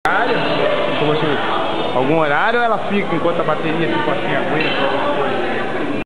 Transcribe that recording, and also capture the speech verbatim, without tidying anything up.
Como assim? Algum horário ou ela fica enquanto a bateria tipo assim aguenta?